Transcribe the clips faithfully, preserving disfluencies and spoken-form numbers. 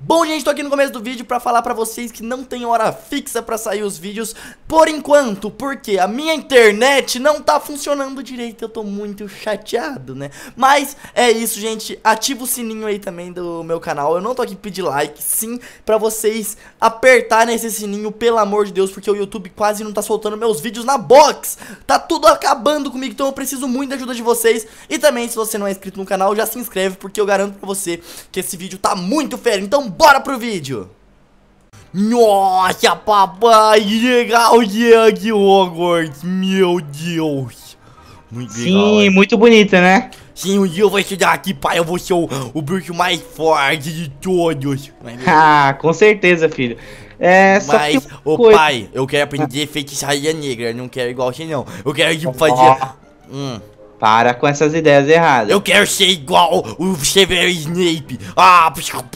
Bom, gente, tô aqui no começo do vídeo pra falar pra vocês que não tem hora fixa pra sair os vídeos por enquanto, porque a minha internet não tá funcionando direito, eu tô muito chateado, né? Mas é isso, gente, ativa o sininho aí também do meu canal, eu não tô aqui pra pedir like, sim, pra vocês apertarem esse sininho, pelo amor de Deus, porque o YouTube quase não tá soltando meus vídeos na box, tá tudo acabando comigo, então eu preciso muito da ajuda de vocês. E também, se você não é inscrito no canal, já se inscreve, porque eu garanto pra você que esse vídeo tá muito fera. Então bora pro vídeo. Nossa, papai, legal dia de Hogwarts, meu Deus. Muito legal. Sim, hein? Muito bonita, né? Sim, um dia eu vou estudar aqui, pai, eu vou ser o, o bruxo mais forte de todos. Ah, com certeza, filho. É, só Mas, que ô coisa... pai, eu quero aprender feitiçaria negra, eu não quero igual você não. Eu quero tipo, fazer... Oh. Hum. Para com essas ideias erradas. Eu quero ser igual o Severus Snape. Ah,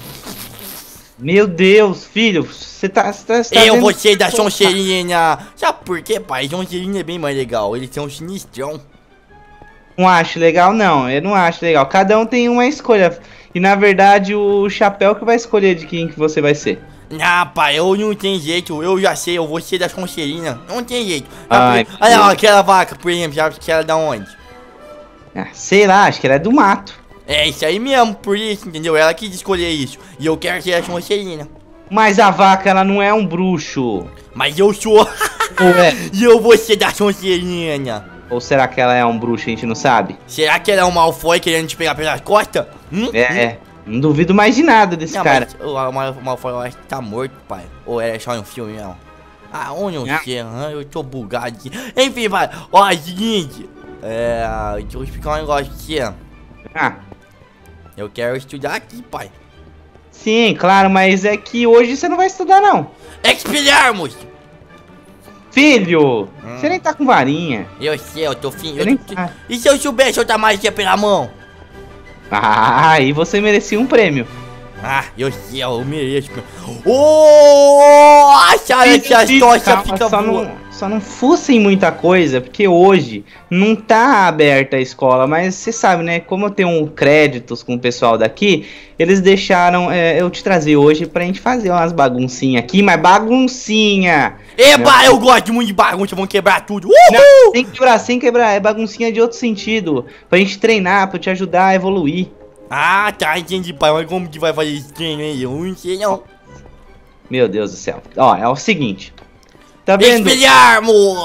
meu Deus, filho, você tá, cê tá, cê tá eu vendo... vou ser da Sonserina. Sabe por quê, pai? Sonserina é bem mais legal. Eles são sinistrão. Não acho legal, não. Eu não acho legal. Cada um tem uma escolha. E na verdade, o chapéu que vai escolher de quem que você vai ser. Ah, pai, eu não tem jeito. Eu já sei, eu vou ser da Sonserina. Não tem jeito. Ai, olha lá, aquela vaca, por exemplo, já que ela é da onde? Ah, sei lá, acho que ela é do mato. É isso aí mesmo, por isso, entendeu? Ela quis escolher isso. E eu quero ser a Sonserina. Mas a vaca, ela não é um bruxo. Mas eu sou. É. E eu vou ser da Sonserina. Ou será que ela é um bruxo, a gente não sabe? Será que ela é um Malfoy querendo te pegar pelas costas? Hum? É, é. Não duvido mais de nada desse Não, cara. mas o, o Mal- Malfoy eu acho que tá morto, pai. Ou é só um filme mesmo? Ah, onde eu Ah. sei? Ah, eu tô bugado aqui. Enfim, pai. Ó, é o seguinte. É. Deixa eu explicar um negócio pra você. Ah, Eu quero estudar aqui, pai. sim, claro, mas é que hoje você não vai estudar, não. Expelharmos! Filho, Hum. você nem tá com varinha. Eu sei, eu tô fim. Eu nem- Eu, e se eu soubesse outra magia pela mão? Ah, aí você merecia um prêmio. Ah, eu sei, eu mereço. Ô, acharam que a Filho, tocha calma, fica só voando. não, só não fussem muita coisa, porque hoje não tá aberta a escola, mas você sabe, né? Como eu tenho créditos com o pessoal daqui, eles deixaram é, eu te trazer hoje pra gente fazer umas baguncinhas aqui, mas baguncinha! Eba, eu gosto muito de bagunça, vão quebrar tudo. Uhul! Não, sem quebrar, sem quebrar, é baguncinha de outro sentido, pra gente treinar, pra te ajudar a evoluir. Ah, tá, entendi, pai. Mas como que vai fazer isso aí? Eu não sei, não. Meu Deus do céu. Ó, é o seguinte. Tá vendo? Espelharmos!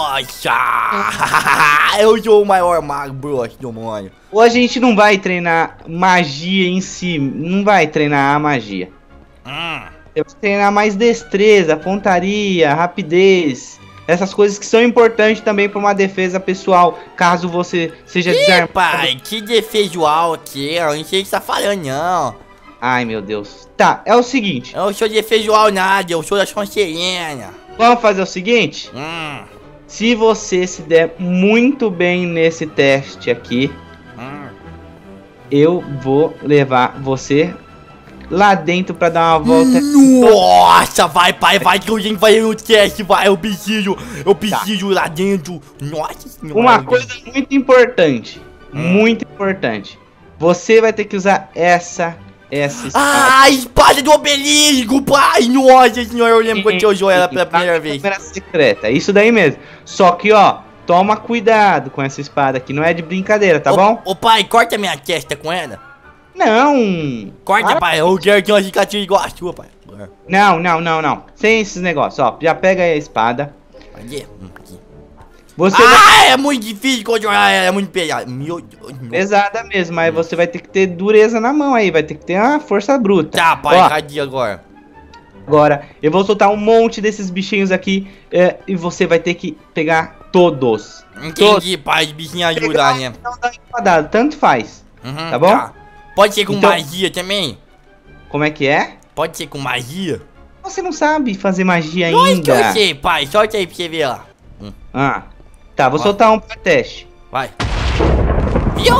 Eu sou o maior mago bruxo do mundo. Hoje a gente não vai treinar magia em si, não vai treinar a magia. Hum. Você vai treinar mais destreza, pontaria, rapidez. Essas coisas que são importantes também para uma defesa pessoal, caso você seja Ih, desarmado. pai, que defesual aqui. Eu não sei o que você tá falando, não. Ai, meu Deus. Tá, é o seguinte. Eu sou defesual nada, eu sou da Sonserina. Vamos fazer o seguinte? Hum. Se você se der muito bem nesse teste aqui, Hum. eu vou levar você lá dentro pra dar uma volta. Nossa, vai, pai, vai que a gente vai no teste, vai. Eu preciso, eu preciso lá dentro. Nossa senhora. Uma coisa muito importante, Hum. muito importante. Você vai ter que usar essa, essa espada. Ah, a espada do obelisco, pai! Nossa senhora, eu lembro quando eu usou ela pela primeira vez. Câmera secreta, é isso daí mesmo. Só que, ó, toma cuidado com essa espada aqui, não é de brincadeira, tá ô, bom? Ô pai, corta minha testa com ela. Não. Corta, Para. pai, eu quero ter uma cicatriz igual a sua, pai. Não, não, não, não. Sem esses negócios, ó. Já pega aí a espada. Aqui. Hum, aqui. Você Ah, vai... é muito difícil controlar ela, é muito pesado. Meu Deus. Pesada mesmo, mas você vai ter que ter dureza na mão aí, vai ter que ter uma força bruta. Tá, pai, Ó, cadê agora? agora, eu vou soltar um monte desses bichinhos aqui é, e você vai ter que pegar todos. Entendi, pai, os bichinhos ajudam, né? Não dá espadada, tanto faz. Uhum, Tá bom? Pode ser com Então- magia também? Como é que é? Pode ser com magia? Você não sabe fazer magia Lógico que eu ainda. sei, pai, solta aí pra você ver lá. Ah, tá, vou Ó. soltar um pra teste. Vai. Viu?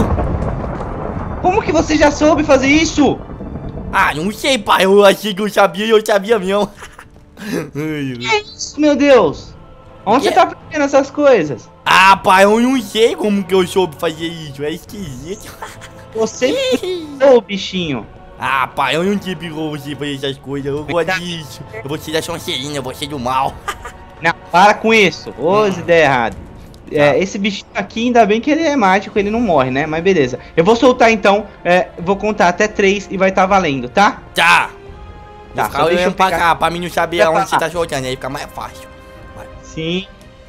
Como que você já soube fazer isso? Ah, não sei, pai, eu achei que eu sabia e eu sabia mesmo. Ai, Que é isso, meu Deus? Onde Que? você tá aprendendo essas coisas? Ah, pai, eu não sei como que eu soube fazer isso, é esquisito. Você o bichinho. Ah, pai, eu não tive como você fazer essas coisas. Eu gosto disso. Eu vou ser da Sonserina, eu vou ser do mal. Não, para com isso. Ô, hum. ideia errada. É, Tá. esse bichinho aqui, ainda bem que ele é mágico, ele não morre, né? Mas beleza. Eu vou soltar então, é, vou contar até três e vai estar tá valendo, tá? Tá. Tá, Vou ficar olhando pra cá, pra mim não saber Vai aonde pra você lá. tá soltando, aí fica mais fácil. Vai. Sim.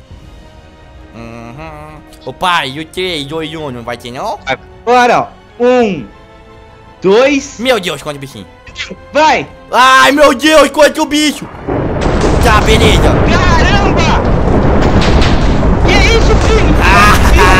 Uhum. Ô pai, e o três, dois, um, não vai ter não? Agora, ó. Um, dois. Meu Deus, quanto bichinho. Vai! Ai, meu Deus, quanto bicho. Tá, beleza. Caramba! Que isso, filho? Ah!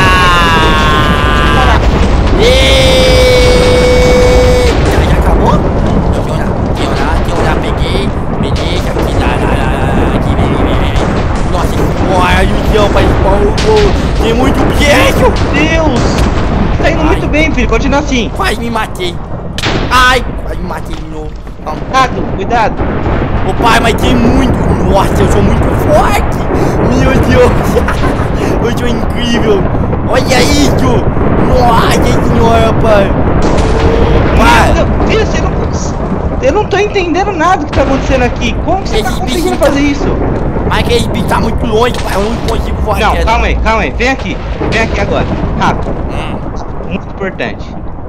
Eita, já acabou? Deixa eu olhar, deixa eu olhar, deixa eu olhar, peguei. Beleza, aqui, lá, lá, lá, lá, aqui, vem, vem, vem. Nossa, olha o céu, pai, tem muito bicho. Deus! Tá indo Ai. muito bem, filho. Continua assim. Quase me matei. Ai, quase me matei de novo. Calma. Cuidado, cuidado. Ô pai, mas tem muito. Nossa, eu sou muito forte. Meu Deus. Eu sou incrível. Olha isso. Nossa senhora, pai. Pai. Meu Deus, filho, você não... Eu não tô entendendo nada que tá acontecendo aqui. Como que você Esse tá conseguindo bichinho fazer isso? Mas aquele bicho tá muito longe, pai. Eu não consigo voar. Não, quieto. calma aí, calma aí. Vem aqui. Vem aqui agora. Rápido. Hum. Muito importante.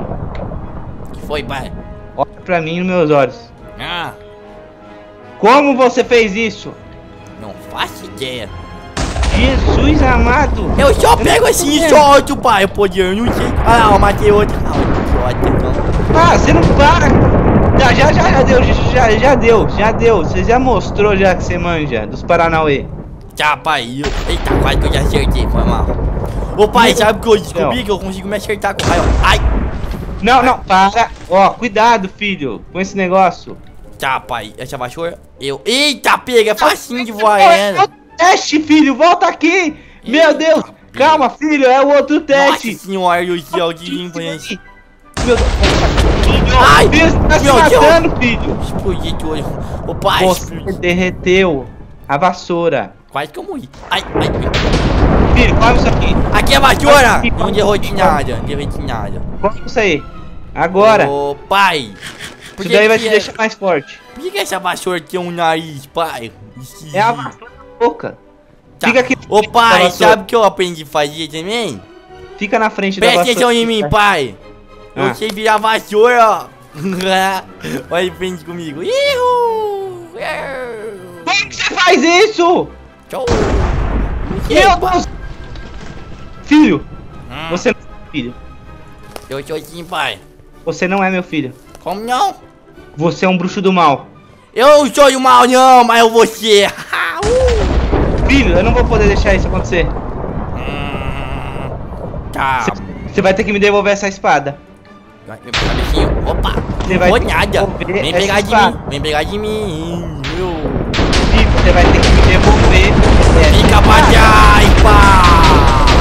Que foi, pai? Olha pra mim nos meus olhos. Ah, Como você fez isso? não faço ideia. Jesus amado. Eu só não pego tô assim e entendendo. solto, pai. Eu podia, eu não sei. Ah, não, eu matei outro. Ah, que ótimo, então. Ah, você não para. Já, já, já, já deu, já, já, já deu, já deu. Você já mostrou já que você manja dos Paranauê. Tchau, pai. Eu... Eita, quase que eu já acertei, foi mal. Ô, pai, Meu sabe o que eu Deus do descobri? céu. Que eu consigo me acertar com raio. Ai! Não, não, para. Ó, cuidado, filho, com esse negócio. Tá, pai. Essa vassoura, eu... Eita, pega, é facinho de voar É ela. o teste, filho, volta aqui. Meu Eita, Deus, pega. calma, filho, é o outro teste. Nossa senhora do céu, que limpo, gente. Meu Deus, filho, Ai, filho, você tá se meu Deus. matando, filho. Explodi tudo. Ô, pai, Você explodi. derreteu a vassoura. Quase que eu morri. Ai, ai, ai. Filho, come isso aqui. Aqui é a vassoura. Aqui, Não derrotei nada, não derrotei nada. Come isso aí. Agora. Ô, pai. Por Isso que daí vai que te é- deixar mais forte. Por que, que essa vassoura tem um nariz, pai? É a vassoura na boca. Tá. Fica aqui. Ô, pai, da vassoura. sabe o que eu aprendi a fazer também? Fica na frente da Presta vassoura. atenção em mim, pai. Eu Ah. sei virar vassoura, ó. Olha em frente comigo. Ihu! Como que você faz isso? Tchau. Meu Deus. Filho, Hum, você não é meu filho. Eu sou assim, pai. Você não é meu filho. Como não? Você é um bruxo do mal. Eu não sou do mal, não, mas eu vou ser. Uh. Filho, eu não vou poder deixar isso acontecer. Hum, Tá. Você vai ter que me devolver essa espada. Vai, Vem pegar bichinho. Opa. Você Não vai vou ter que nada. devolver Vem essa pegar de espada. mim. Vem pegar de mim. Meu. Filho, você vai ter que me devolver essa Fica pra espada. trás, pai.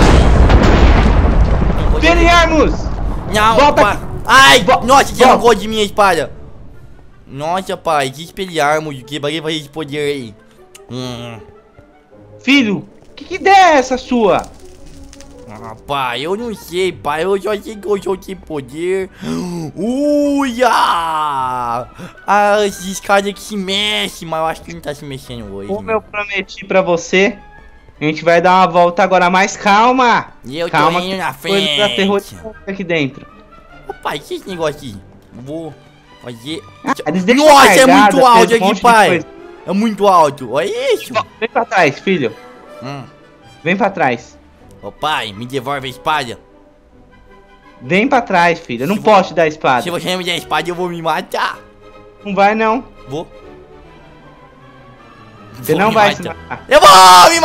Não vou devolver. Feriarmos! Não, Volta pai. aqui. Ai, Vo- nossa, você volta. arrancou de minha espada. Nossa, pai, que espelharmos. Que vai fazer esse poder aí. Hum. Filho, que, que ideia é essa sua? Ah, pai, eu não sei, pai. Eu só sei que eu sou sem poder. Uia! Ah, esses caras que se mexem, mas eu acho que não tá se mexendo hoje. Como eu prometi pra você, a gente vai dar uma volta agora, mas calma! E eu Calma, tô indo na Coisa frente. aterrorizante aqui dentro. Ô, pai, que é esse negócio aqui? Vou fazer. Ah, eles deixam Nossa, é carregada, muito fez alto um monte aqui, de pai. coisa. É muito alto. Olha isso. Vem pra trás, filho. Hum. Vem pra trás. Ô, pai, me devolve a espada. Vem pra trás, filho. Eu não Se posso te dar a espada. Se você não me der a espada, eu vou me matar. Não vai, não. Vou. Você Vou não me vai se matar. matar. Eu vou me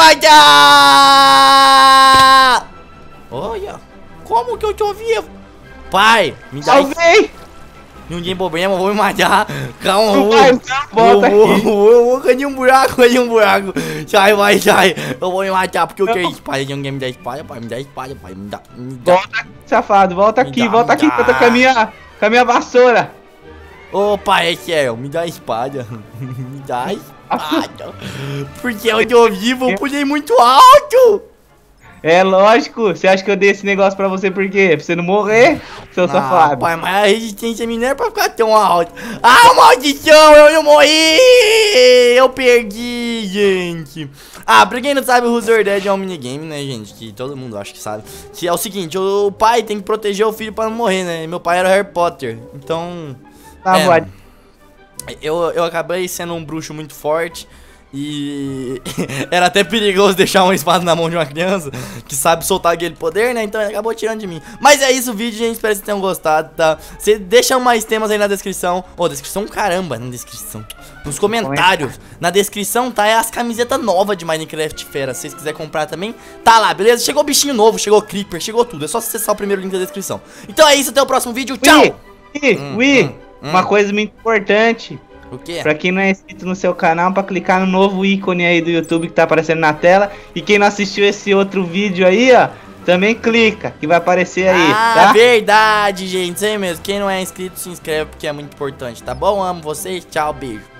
matar! Olha, como que eu tô vivo? Pai, me dá isso. Salvei! Não tem problema, eu vou me matar. Calma, eu Não vou. vai, não. Volta eu vou, aqui. eu vou, eu vou cair um buraco, cair um buraco. Sai, vai, sai. Eu vou me matar porque eu Não. quero espada. Ninguém me dá espada, pai. Me dá espada, pai. Me dá. Me dá. Volta aqui, safado. Volta Me aqui, dá, volta me aqui dá. que eu tô com a minha, com a minha vassoura. Ô, pai, é sério, me dá a espada. Me dá a espada. Porque eu tô vivo, eu pulei muito alto. É lógico, você acha que eu dei esse negócio pra você por quê? Pra você não morrer, seu Ah, safado. pai, mas a resistência mineira é pra ficar tão alta. Ah, maldição, eu não morri! Eu perdi, gente. Ah, pra quem não sabe, o Who's Your Dad é um minigame, né, gente? Que todo mundo acha que sabe. Que é o seguinte, o pai tem que proteger o filho pra não morrer, né? E meu pai era o Harry Potter, então... Tá, é, pode. eu, eu acabei sendo um bruxo muito forte. E era até perigoso deixar uma espada na mão de uma criança que sabe soltar aquele poder, né? Então ele acabou tirando de mim. Mas é isso o vídeo, gente. Espero que vocês tenham gostado, tá? Você deixa mais temas aí na descrição. Ô, oh, descrição caramba, na descrição. Nos comentários. Na descrição, tá? É as camisetas novas de Minecraft Fera. Se vocês quiserem comprar também, tá lá, beleza? Chegou bichinho novo, chegou Creeper, chegou tudo. É só acessar o primeiro link da descrição. Então é isso, até o próximo vídeo. Tchau! Ui, ui, hum, ui. Hum, Uma hum. coisa muito importante. O quê? Pra quem não é inscrito no seu canal, pra clicar no novo ícone aí do YouTube que tá aparecendo na tela. E quem não assistiu esse outro vídeo aí, ó, também clica, que vai aparecer aí, ah, tá? verdade, gente. Isso aí mesmo. Quem não é inscrito, se inscreve porque é muito importante, tá bom? Amo vocês. Tchau, beijo.